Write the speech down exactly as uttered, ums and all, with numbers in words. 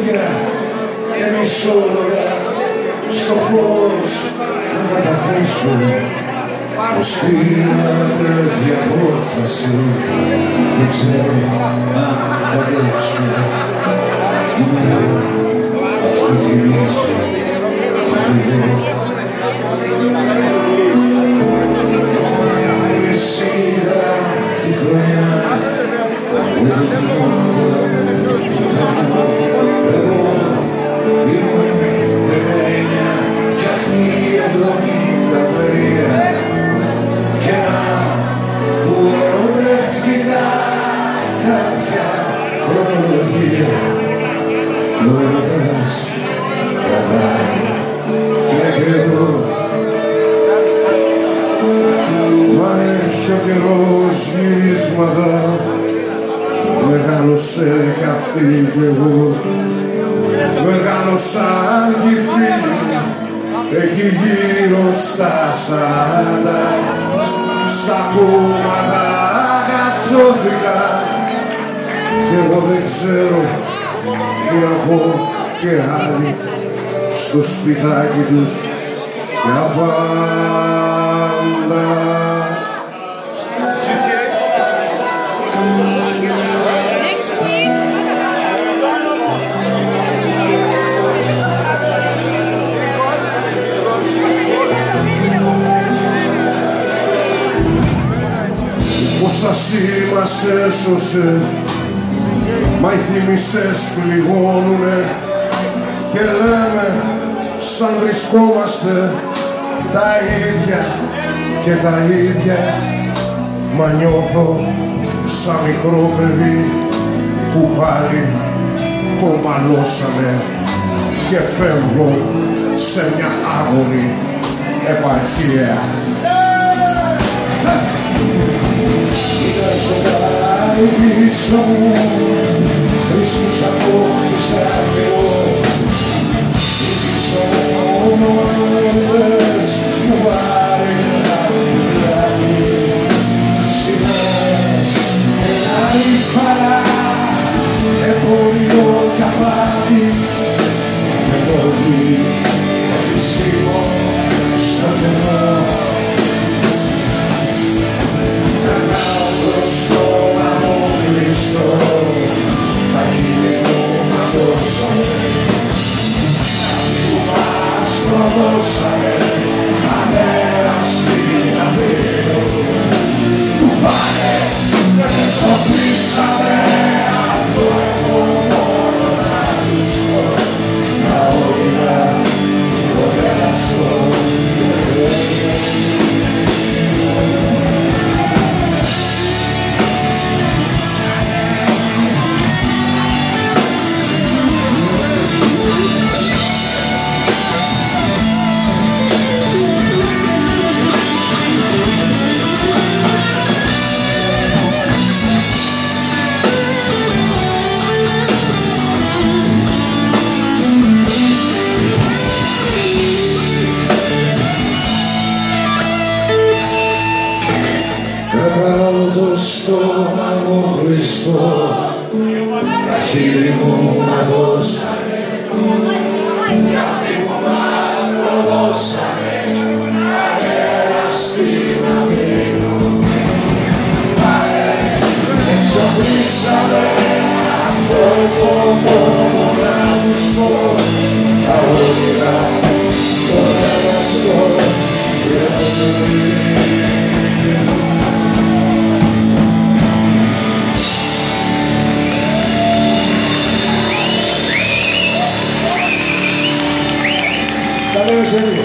τραγούδια και μισόλογα στο φως να καταθέσουν πως πήρατε διαπόφαση δεν ξέρω αν θα αντέξω είμαι αυτή θυμίζω αυτή δεν εσύ τη χρονιά που δεν θυμόταν εγώ ήμουν δεκαεννιά κι αυτή η εβδομήντα περία και να που ερωτεύτηκα κάποια χρονολογία κι ο έρωτας κρατάει και καιρό. Μα έχει ο καιρός γυρίσματα μεγάλωσε κι αυτή κι εγώ μεγάλωσα κι οι φίλοι εκεί γύρω στα σαράντα στα κόμματα κατσώθηκα κι εγώ δεν ξέρω τι να πω και άλλοι στο σπιτάκι τους για πάντα. Πως τα σήμα μας έσωσε, μα οι θύμησες πληγώνουνε και λέμε σαν βρισκόμαστε τα ίδια και τα ίδια, μα νιώθω σαν μικρό παιδί που πάλι το μαλώσανε και φεύγω σε μια άγωνη επαρχία. Κοίτα στο καράβι πίσω μου, βρίσκεις απόκτησα κι εγώ. Πίσω μόνο αν θες μου πάρει ένα πουλάκι. Σημαίες ένα ρηφαρά, εμπόριο καπάκι και λόγοι επιστήμων στο κενό. Περνάω μπροστό να μου κλειστώ, τα χείλη μου ματώσανε, αυτοί που μας προδώσανε, ανέραστοι να δίνω, που πάνε και δεν σοφίσανε, αυτό εγώ μόνο να τους πω, τα όνειρα το γεραστό. Κρατάω το στόμα μου κλειστό, τα χείλη μου ματώσανε, κι αυτοί που μας προδώσανε, ανέραστοι να μείνω. Πάνε, εξοπλίσανε, αυτό το μόνο να τους πω, τα όνειρα, το γεραστό και το ζωή. Valeu, gente.